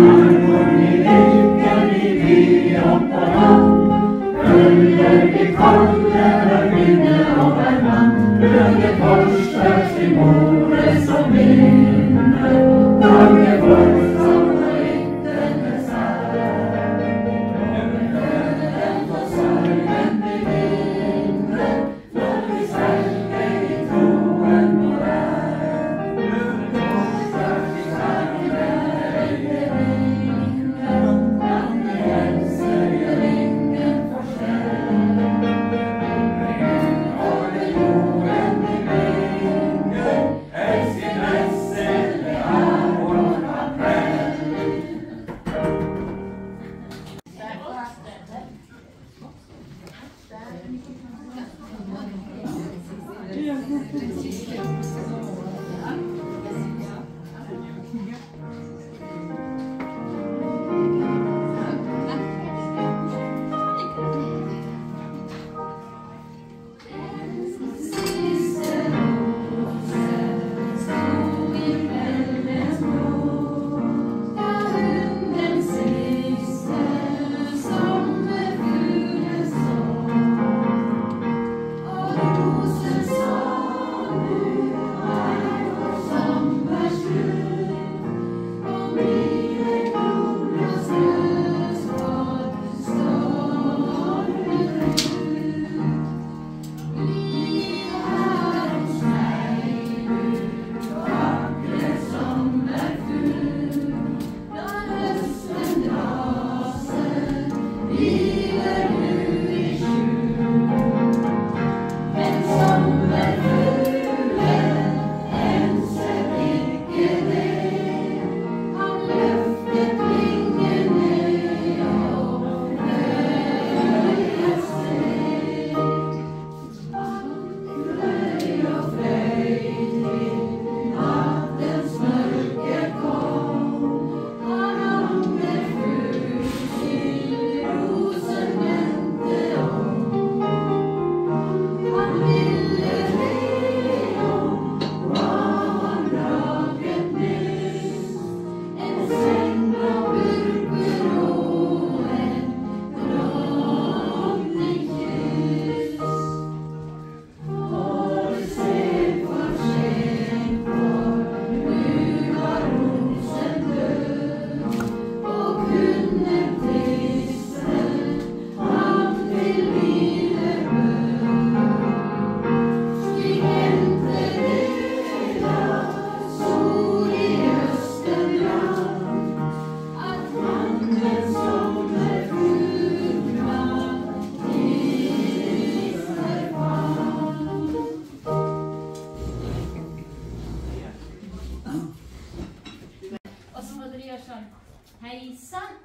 Hejsan,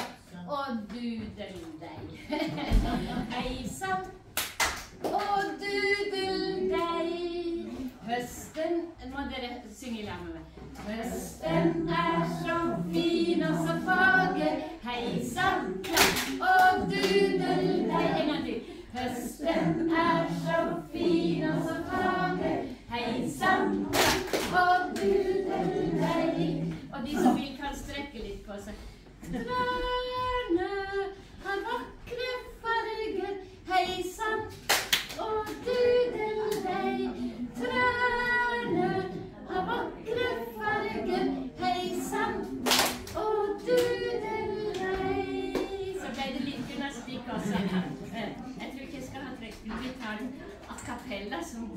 och dudel dig. Hejsan, och dudel dig. Hösten, må dere synge sammen med. Høsten så fin og så fager. Hejsan, og dudel dig. En gang til. Høsten så fin og så fager. Hejsan, og dudel dig. Og de som vil kan strekke litt på seg. Trærne har vakre farger. Hejsan, og dudel dig. Trærne har vakre farger. Hejsan, og dudel dig. Så ble det litt gymnastikk også. Jeg tror ikke jeg skal ha trekk. Vi tar a cappella som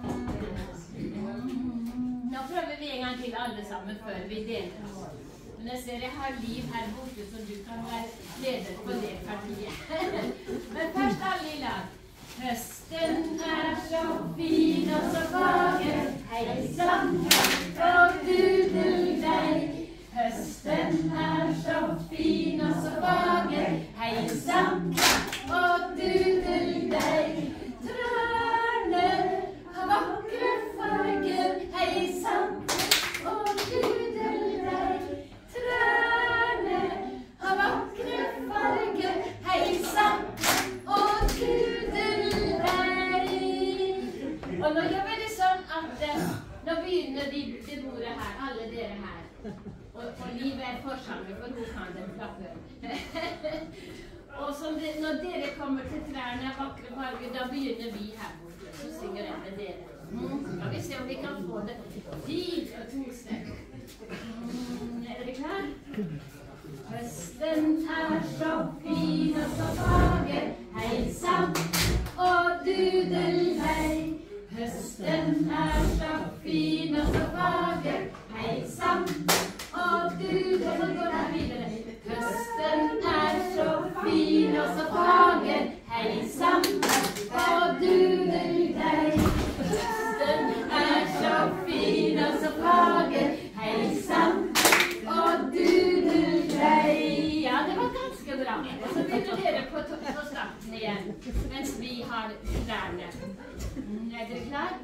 Nå prøver vi en gang til alle sammen før vi deler oss. Men jeg ser jeg har Liv her borte, så du kan være leder på det partiet. Men først alle i lag. Høsten så fin og så fager. Hejsan, og dudel dig. Høsten så fin og så fager. Hejsan, og dudel dig. Trærne har vakre farger. Hejsan, og dudel dig. Trærne har vakre farger. Hejsan, og dudel dig. Og nå gjør vi det sånn at nå begynner de bordet her, alle dere her. Og og Liv er forsanger, for hun kan den fra før. Og når dere kommer til trærne vakre farger, da begynner vi her borte. Så synger jeg med dere. Skal vi se om vi kan få det fint og koselig. Er dere klar? Høsten er så fin og så fager, hei sann og dudelhei. Høsten er så fin og så fager, hei sann og dudelhei. Høsten er så fin og så fager, hei sann og dudelhei. Høsten er så fin og så fager, hei sann og dudelhei. Ja, det var ganske bra. Og så begynner dere på starten igjen, mens vi har trærne. Er dere klar?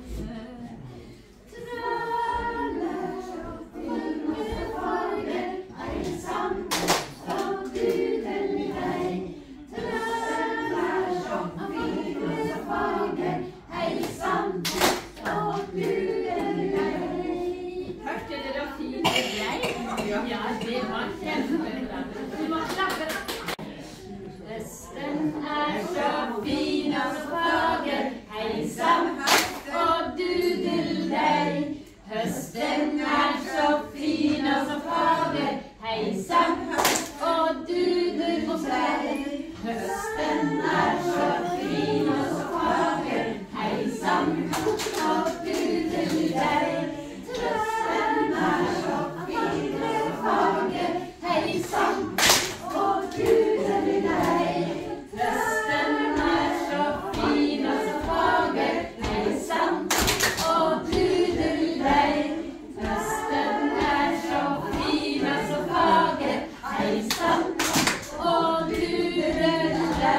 Trærne så fine farger, hei sann og dudelhei. Trærne så fine farger, hei sann og dudelhei. Hørte dere hvor fint det ble? Ja, det var kjempebra. Du må klappe. Høsten er så fin og så fager, hei sann og dudelhei. Høsten er så fin og så fager, hei sann og dudelhei. Høsten er så fin og så fager, hei sann og dudelhei. Høsten er så fine farger, hei sann og dudelhei. Høsten er så fin og så fager, hei sann og dudelhei. Høsten er så fin og så fager, hei sann og dudelhei.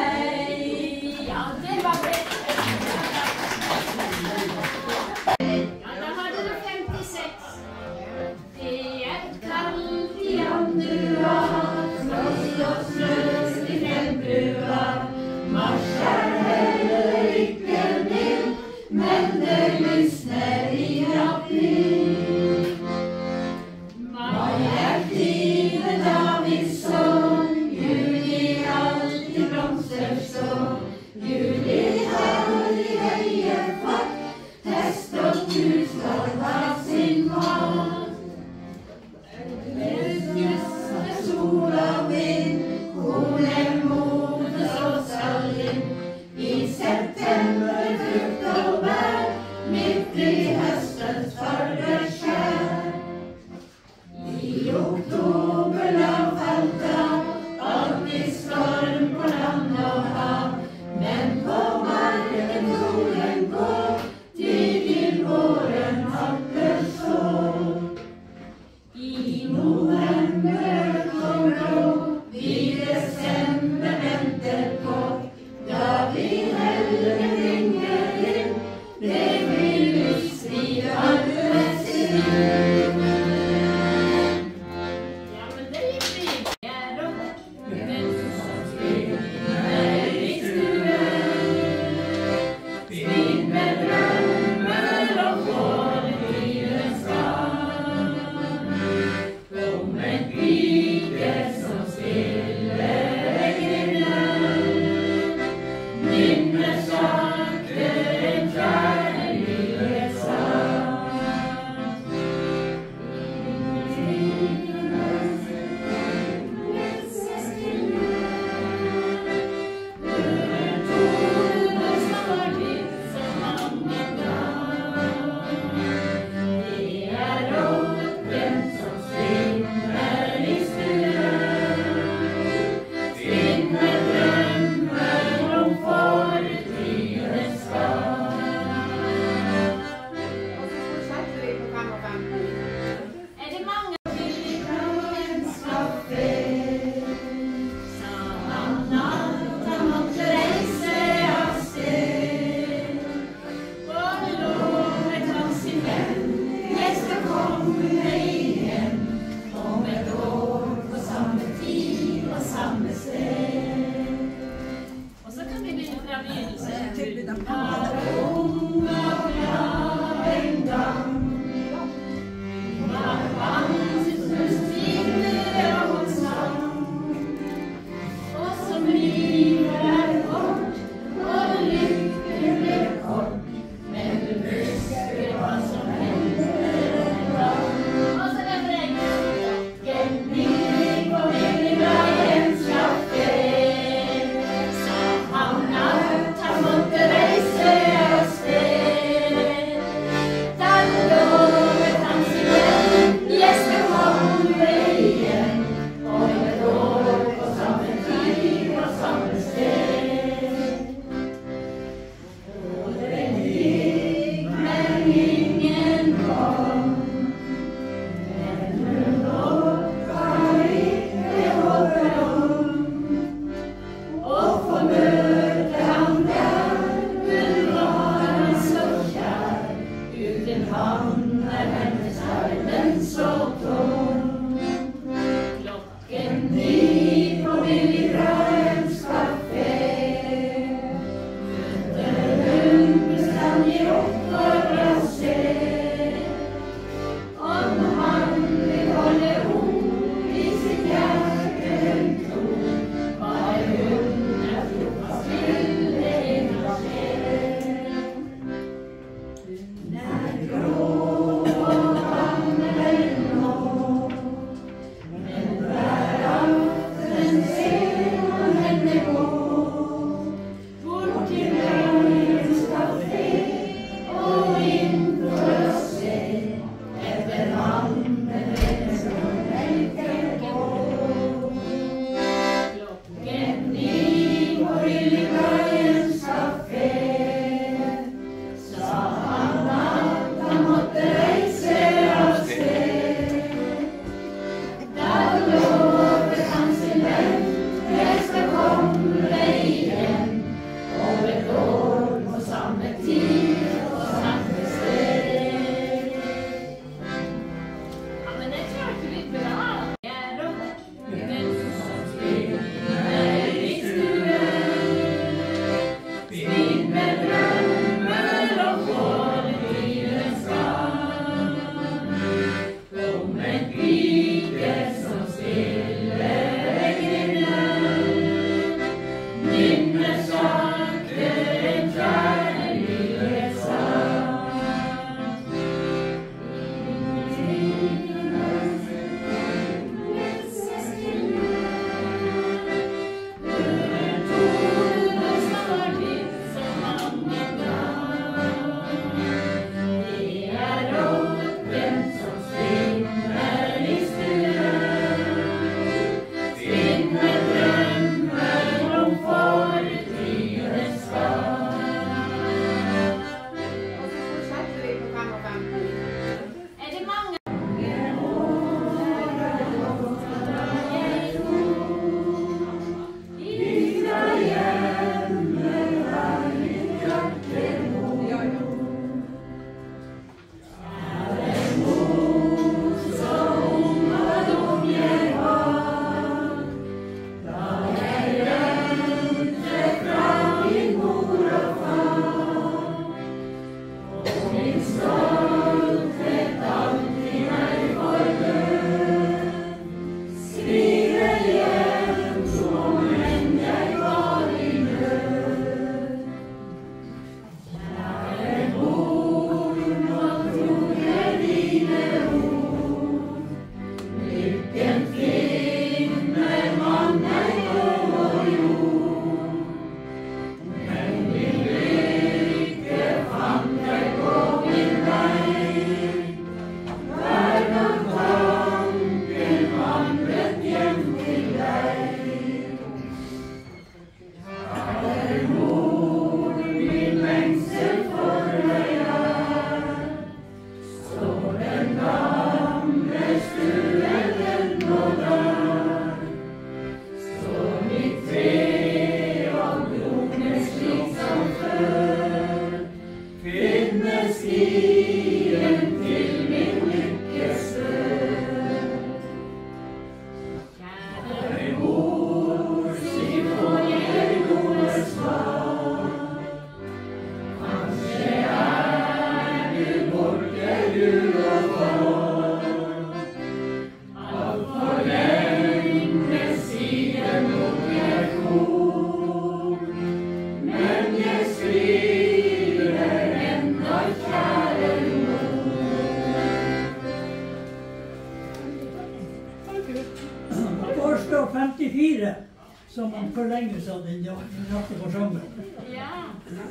54 som en forlengelse av den natte forsamling. Ja.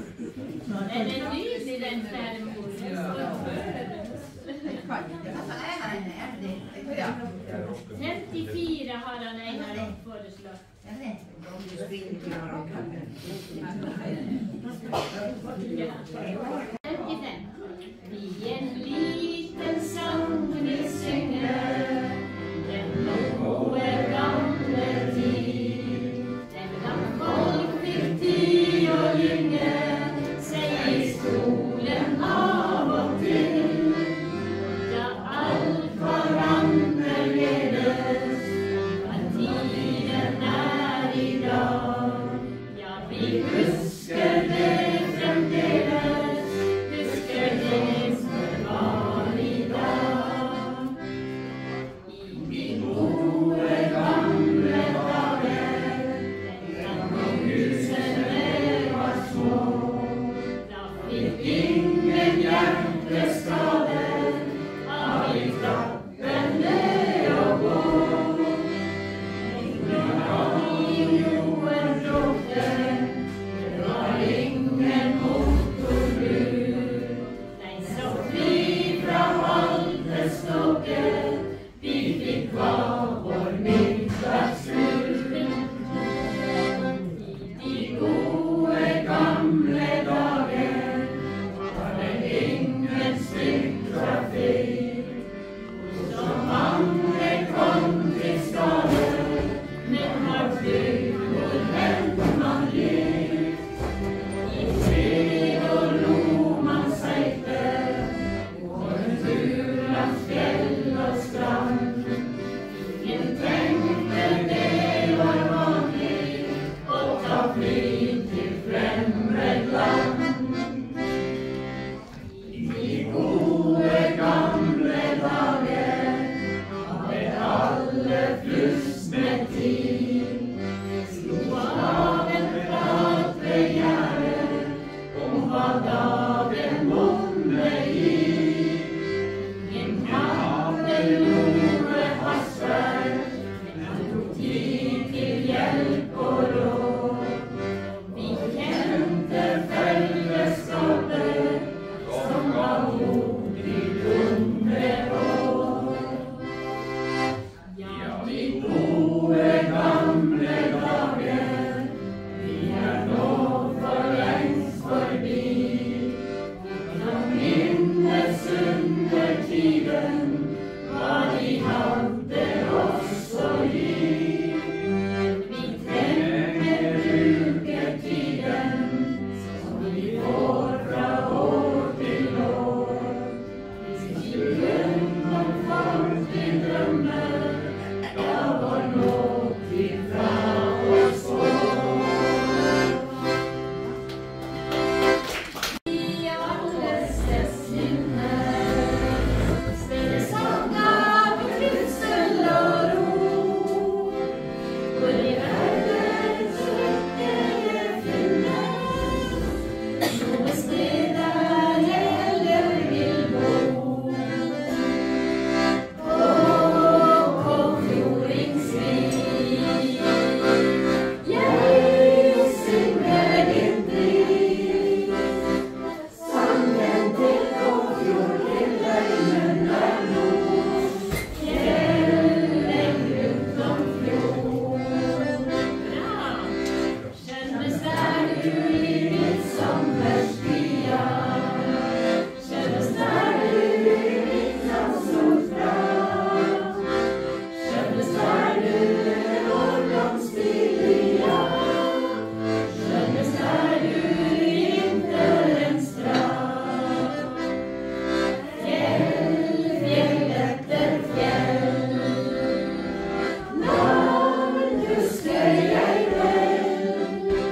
Er det nydelig den færdemoren? 54 har han Einar foreslått. 55. I en liten sang vi synger den gode gamle tid. Den gang folk fikk tid å gynge seg i stolen av og til. Da alt var annerledes, var tid hjelp og råd. Vi kjente fellesskapet som var mot i dumme år. Ja, de gode gamle dager, de nå for lengst forbi. Når minnes under tiden, hva de hadde oss å gi. Vi trenger bruke tiden, som vi får fra år til år. Historien om folk i drømmer, ja, vår nåtid fra oss går. I alles minner, stedet sang av trivsel og ro. Hvor i verdens lykke finner noe sted der jeg heller vil bo. Kåfjordingsvik, jeg synger din pris. Sangen til Kåfjord til løgnen nå, fjellen rundt om fjord. Bra! Skjønnes der du i ditt sommerskya, skjønnes der du i ditt solprat, skjønnes der du vår blomsterlia, skjønnes der du i vinterens prat. Fjell, fjell etter fjell, navn husker jeg vel.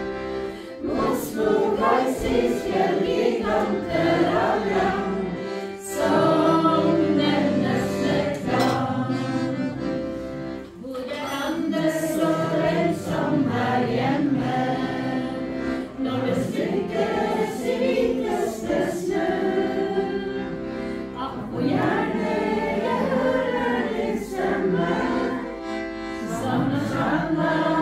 Moskva-Kaisis fjellgiganter av rang, som nevnes med klang. Hvor det landet så vel som her hjemme, når det stykkes i hviteste snø. Akk, hvor gjerne jeg hører din stemme, som en